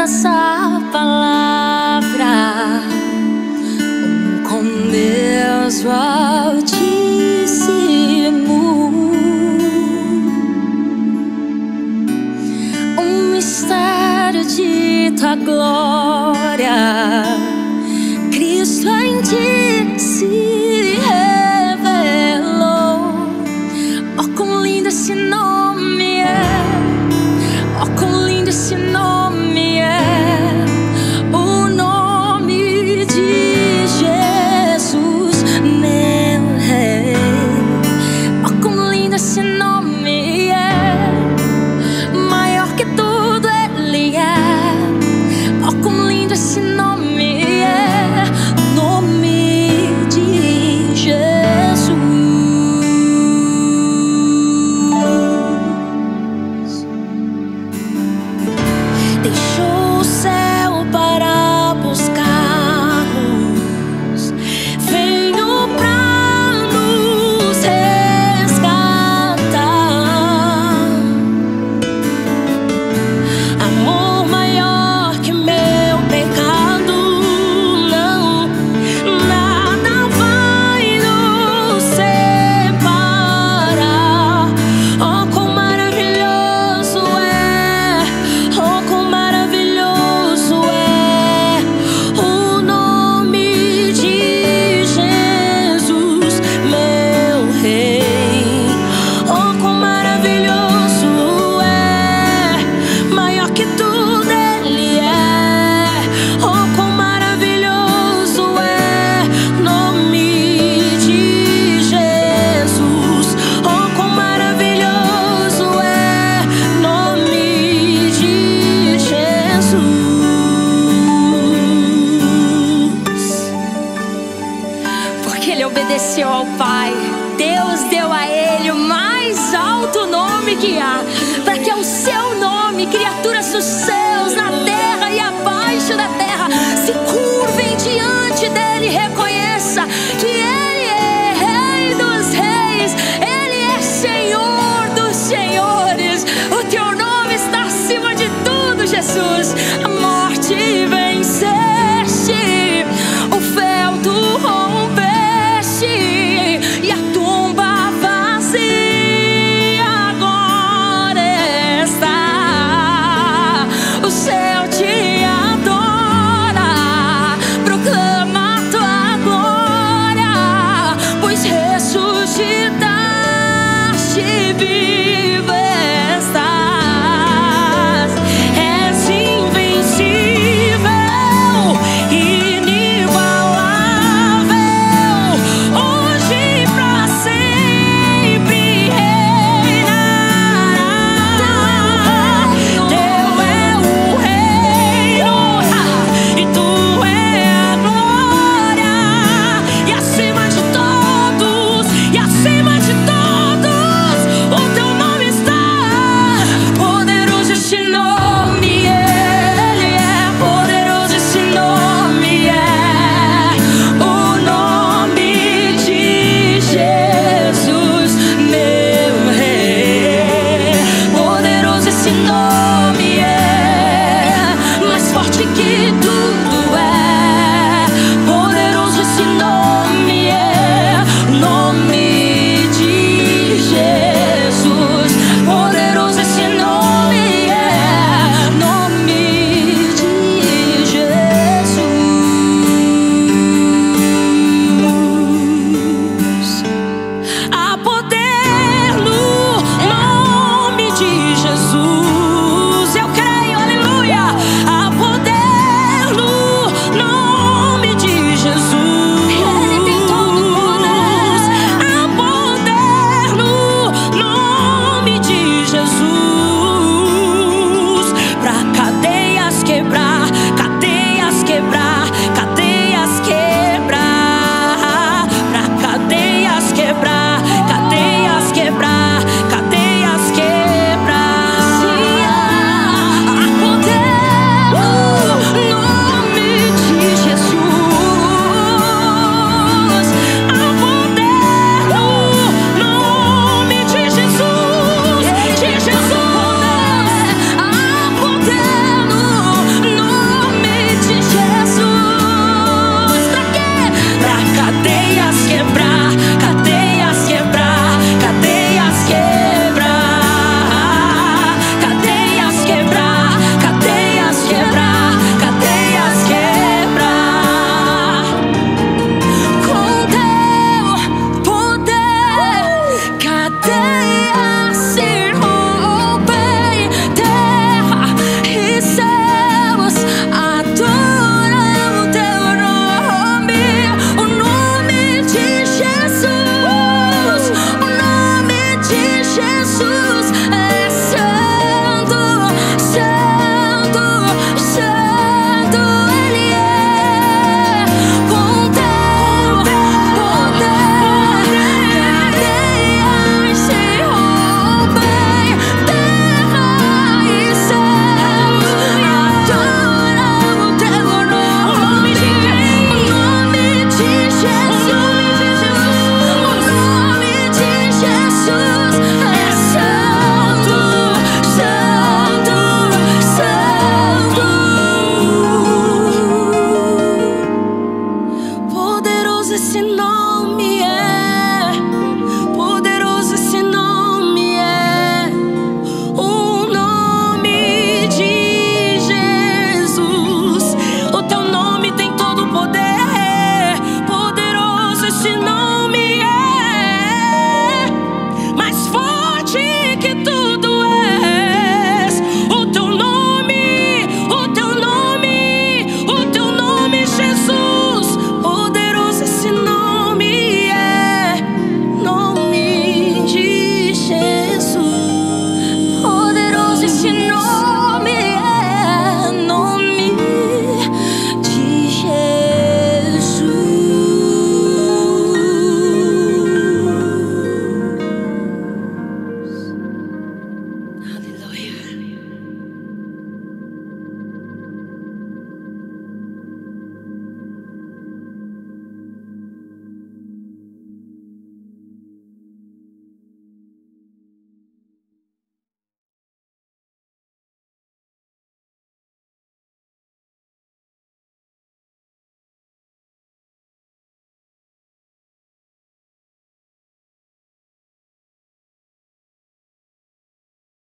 essa palavra, com Deus o Altíssimo, um mistério de tua glória, Cristo em ti se revelou. Oh, quão lindo esse nome é! Oh, quão lindo esse nome é! O nome de Jesus, meu Rei. Oh, quão lindo esse nome é! Maior que tudo Ele é. Oh, quão lindo esse nome é! Nome de Jesus. Deixou o céu para buscar-nos, veio pra nos resgatar. Amor maior que meu pecado, não, nada vai nos separar. Oh, quão maravilhoso é! Oh, quão maravilhoso é o nome de Jesus, meu Rei. Oh, quão maravilhoso é! Maior que tudo Ele é. Oh, quão maravilhoso é nome de Jesus. Oh, quão maravilhoso é nome de Jesus. Porque Ele obedeceu ao Pai, Deus deu a Ele o mais alto nome que há, para que ao seu nome criaturas dos céus, na terra e abaixo da terra se curvem diante dEle, reconheça que Ele é Rei dos reis, Ele é Senhor dos senhores. O teu nome está acima de tudo, Jesus. A morte venceste, o véu tu rompeste e a tumba vazia agora está. O céu te adora, proclama tua glória, pois ressuscitaste, vivo estás. És invencível, inigualável, hoje e pra sempre reinará. Teu é o reino e tu é a glória, e acima de todos, o teu nome está. cadeia se rompem, terra e céus adoram o teu nome, o nome de Jesus, o nome de Jesus.